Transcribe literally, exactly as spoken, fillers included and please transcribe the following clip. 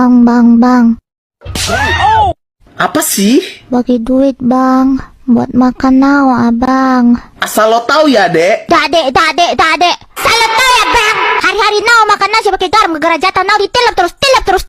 Bang, bang, bang. Apa sih? Bagi duit, bang. Buat makan now, abang. Asal lo tahu ya, Dek. Dade, dade, dade. Salah tahu ya, bang. Hari-hari now makan nasi pakai garam. Gara-gara jatah now ditilap terus, tilap terus,